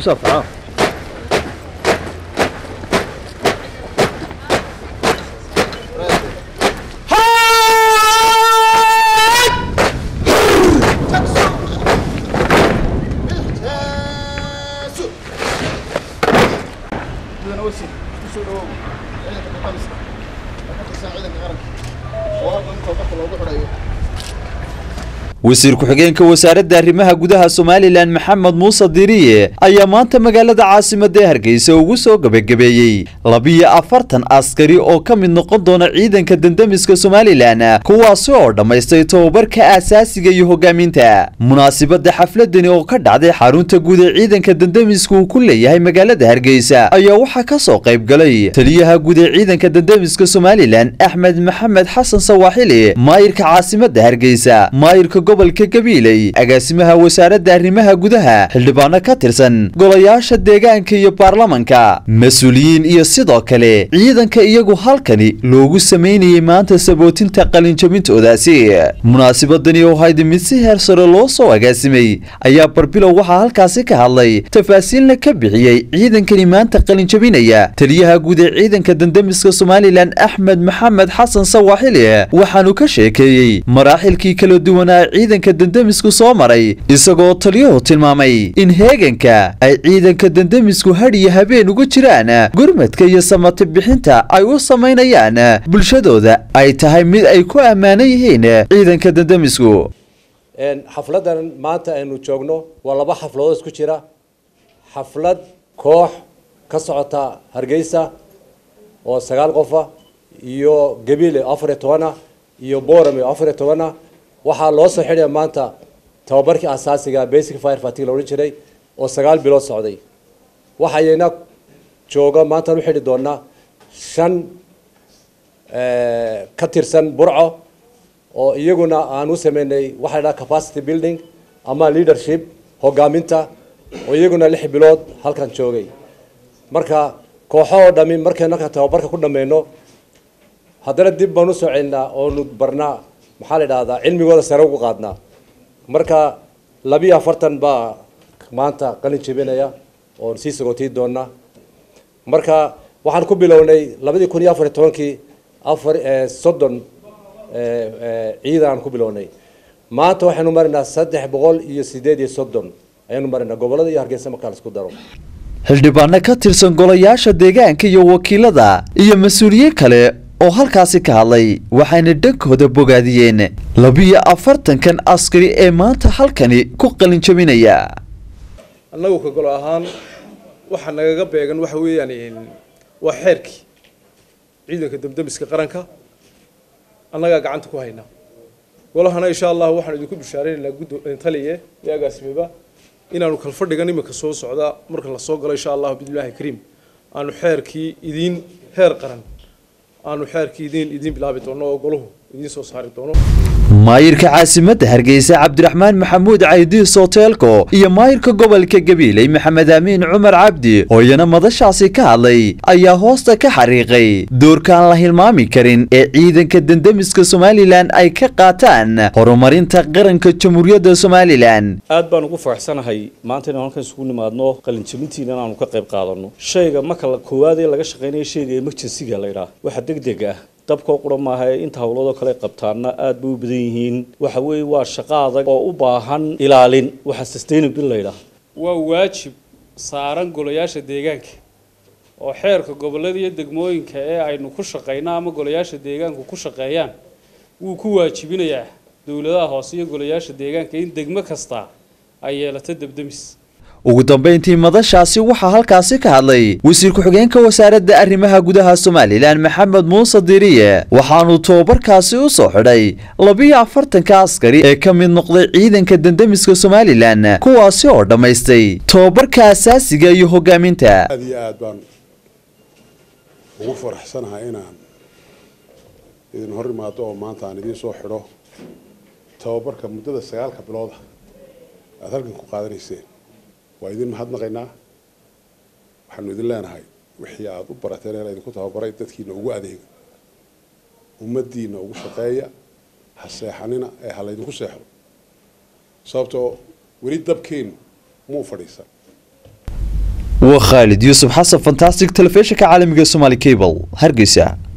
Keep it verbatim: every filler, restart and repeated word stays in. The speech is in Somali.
صفعة wasiir ku-xigeenka wasaaradda arrimaha gudaha Somaliland Maxamed Muuse Diriye ayaa maanta magaalada caasimadda Hargeysa ugu soo gabagabeeyay laba iyo afartan askari oo ka mid noqon doona ciidanka dandamiska Somaliland kuwaas oo dhameystay tababarka aasaasiga iyo hogaaminta. Munaasabadda xafladani oo ka dhacday xarunta guud ee ciidanka dandamiska uu ku leeyahay magaalada Hargeysa ayaa waxa ka soo qayb galay taliyaha guud ee ciidanka dandamiska Somaliland Axmed Maxamed Xasan Sawaaxili, maayirka caasimadda Hargeysa, maayirka gobolka Gabiley, agaasimaha wasaaradda arrimaha gudaha, xildhibaano ka tirsan golayaasha deegaanka iyo baarlamaanka, mas'uuliyiin iyo sidoo kale ciidanka iyagu halkani loogu sameeyay maanta sabootinta qalinjabintoodaasi. Munaasabadani oo ahayd mid si heer sare loo soo agaasimay ayaa barbilow waxaa halkaasi ka hadlay tafaasiilna ka bixiyay ciidankani maanta qalinjabinaya taliyaha guud ee ciidanka dandamiska Somaliland Axmed Maxamed Xasan Sawaaxili, waxaanu ka sheekeeyay maraaxilkii kala duwanaa ciidanka dandamisku soo maray isagoo taliyuhu tilmaamay in heeganka ay ciidanka dandamisku had iyo habeen ugu jiraan gurmadka iyo samati bixinta ay u sameynayaan bulshadooda ay tahay mid ay ku amaanan yihiin ciidanka dandamisku. een xafladan maanta aynu joogno waa laba xafladood isku jira, xaflad koox ka socota Hargeysa oo sagaal qof ah iyo Gabiley afar iyo toban iyo Boorame afar iyo toban. waxaa loo soo xidhay maanta tababarkii asaasiga basic fire fatigue loo jiray oo sagaal bilood socday. waxayna jooga maanta u xidhi doona shan ee ka tirsan Burco oo iyaguna aan u sameynay waxa la capacity building ama leadership hogaaminta oo iyaguna lix bilood halkan joogay. marka kooxo dhami markayna ka tababarka ku dhameeyno haddana dib baan u soo celinaa oo nu barnaa maxaa la yiraahdaa cilmigooda sare ugu qaadnaa. marka laba iyo afartan baa maanta qalin jabinaya oo si sagootii doona. marka waxaan ku bilownay laba kun iyo afar iyo toban afar soddon ee ciidan ku bilownay. maanta waxaanu marinaa saddex boqol iyo sideed iyo soddon ayaanu marinaa gobolada iyo Hargeysa marka la isku daro. xildhibaano ka tirsan golayaasha deegaanka iyo wakiilada iyo mas'uuliyiin kale oo halkaasi ka hadlay waxayna dhankooda bogaadiyeen laba iyo afartan kan askari ee maanta halkani ku qalin jabinaya. annagu ka golo ahaan waxa nagaga beegan waxa weeyaan waa xeerkii ciidanka damdamiska qaranka annaga gacanta ku hayna. golahana insha Allah waxaan idinku bishaareynaa gud taliye iyo agaasimiba inaanu kala fadhigan imika soo socda marka la soo galo insha Allah billahi kariim aanu xeerkii idin heer qaran aanu xeerkii idin idin bilaabi doono oo goluhu idin soo saari doono. maayirka caasimadda Hargeysa Cabdiraxmaan Maxamuud Caydi Sooteelko iyo maayirka gobolka Gabiley Maxamed Amiin Cumar Cabdi oo yana madashaasi ka hadlay ayaa hoosta ka xariiqay doorkaan la hilmaami karin ee ciidanka dandamiska Somaliland ay ka qaataan horumarinta qaranka Jamhuuriyadda Somaliland. aad baan ugu faraxsanahay maanta inaan halkan isugu nimaadno qalin jabintiina aanu ka qayb qaadano. shayga marka la koowaad ee laga shaqeynayo shayga emergency-ga la yiraahdo waxa degdeg ah dabka quramaha inta hawlado kale qabtaana aad buu badan yihiin. waxa weey waa shaqo adag oo u baahan ilaalin waxa sustainable la yiraahdo. waa waajib saaran golayaasha deegaanka oo xeerka gobolada iyo degmooyinka ee aynu ku shaqeynaa ama golayaasha deegaanku ku shaqeeyaan wuu ku waajibinayaa dawladaha hoose iyo golayaasha deegaanka in degmo kasta ay yeelato dabdamis. ugu dambeyntii madashaasi waxaa halkaasi ka hadlay wasiir ku-xigeenka wasaaradda arrimaha gudaha Somaliland Maxamed Muuse Diriye waxaanu tababarkaasi u soo xidhay laba iyo afartan ka askari ee ka mid noqday ciidanka dandamiska Somaliland kuwaasi oo dhameystay tababarka aasaasiga iyo hogaaminta. aad iyo aad baan ugu faraxsanahay inaan idin hor imaado oo maanta aan idin soo xidho tababarka muddada sagaalka bilood aad halkan ku qaadanayseen. waa idin mahadnaqaynaa waxaanu idin leenahay wixii aad u barateen ee idinku tababaray dadkiina ugu adeega ummadiina ugu shaqeeya ha seexanina ee ha laydinku seexdo sababtoo weli dabkeenu muu fadhiisan وخالد يوسف حسن فانتاستيك تلفزيون كعالمي سومالي كيبل هرقيسة.